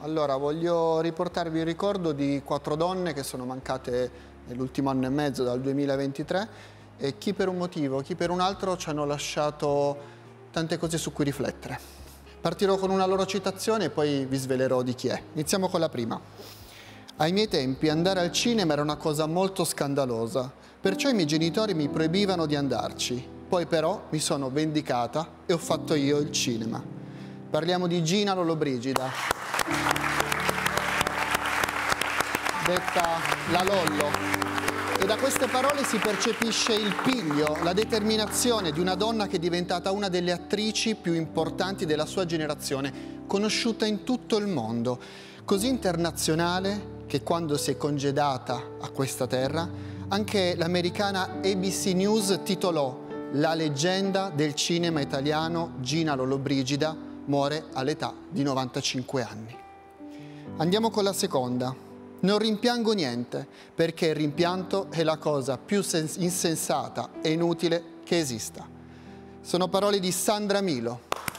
Allora, voglio riportarvi il ricordo di 4 donne che sono mancate nell'ultimo anno e mezzo, dal 2023, e chi per un motivo, chi per un altro ci hanno lasciato tante cose su cui riflettere. Partirò con una loro citazione e poi vi svelerò di chi è. Iniziamo con la prima. Ai miei tempi andare al cinema era una cosa molto scandalosa, perciò i miei genitori mi proibivano di andarci. Poi però mi sono vendicata e ho fatto io il cinema. Parliamo di Gina Lollobrigida, detta la Lollo. E da queste parole si percepisce il piglio, la determinazione di una donna che è diventata una delle attrici più importanti della sua generazione, conosciuta in tutto il mondo, così internazionale che quando si è congedata a questa terra, anche l'americana ABC News titolò "La leggenda del cinema italiano Gina Lollobrigida muore all'età di 95 anni". Andiamo con la seconda. Non rimpiango niente, perché il rimpianto è la cosa più insensata e inutile che esista. Sono parole di Sandra Milo,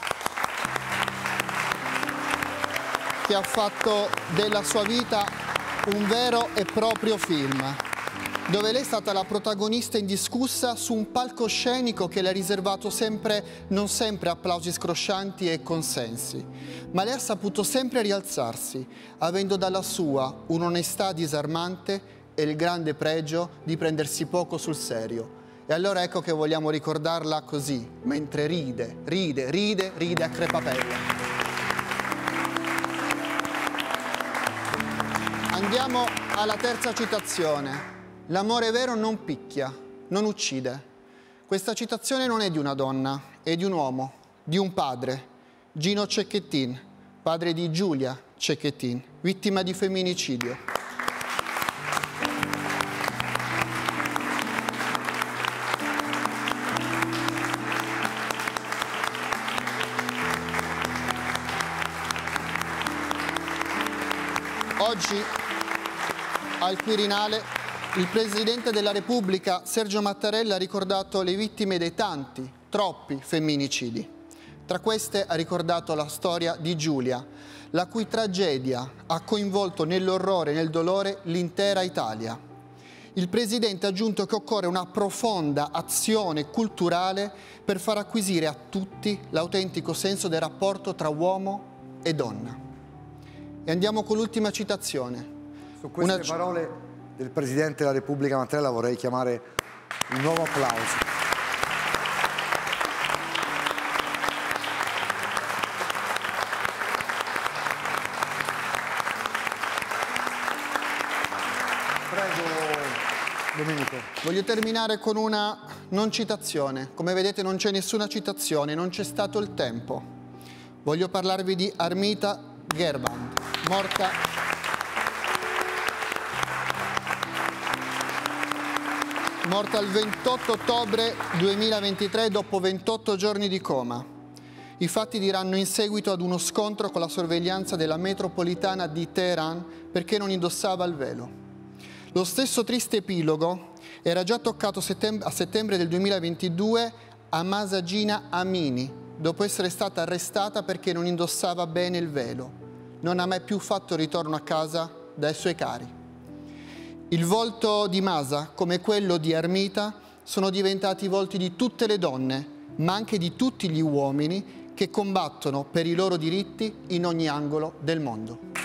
che ha fatto della sua vita un vero e proprio film, dove lei è stata la protagonista indiscussa su un palcoscenico che le ha riservato non sempre applausi scroscianti e consensi, ma lei ha saputo sempre rialzarsi, avendo dalla sua un'onestà disarmante e il grande pregio di prendersi poco sul serio. E allora ecco che vogliamo ricordarla così, mentre ride a crepapelle. Andiamo alla terza citazione. L'amore vero non picchia, non uccide. Questa citazione non è di una donna, è di un uomo, di un padre, Gino Cecchettin, padre di Giulia Cecchettin, vittima di femminicidio. Oggi al Quirinale il Presidente della Repubblica, Sergio Mattarella, ha ricordato le vittime dei tanti, troppi femminicidi. Tra queste ha ricordato la storia di Giulia, la cui tragedia ha coinvolto nell'orrore e nel dolore l'intera Italia. Il Presidente ha aggiunto che occorre una profonda azione culturale per far acquisire a tutti l'autentico senso del rapporto tra uomo e donna. E andiamo con l'ultima citazione. Su queste parole del Presidente della Repubblica Mattarella vorrei chiamare un nuovo applauso. Prego, Domenico. Voglio terminare con una non citazione. Come vedete non c'è nessuna citazione, non c'è stato il tempo. Voglio parlarvi di Armita Gerband, morta il 28 ottobre 2023 dopo 28 giorni di coma. I fatti diranno in seguito ad uno scontro con la sorveglianza della metropolitana di Teheran perché non indossava il velo. Lo stesso triste epilogo era già toccato a settembre del 2022 a Mahsa Jina Amini, dopo essere stata arrestata perché non indossava bene il velo. Non ha mai più fatto ritorno a casa dai suoi cari. Il volto di Mahsa, come quello di Armita, sono diventati i volti di tutte le donne, ma anche di tutti gli uomini che combattono per i loro diritti in ogni angolo del mondo.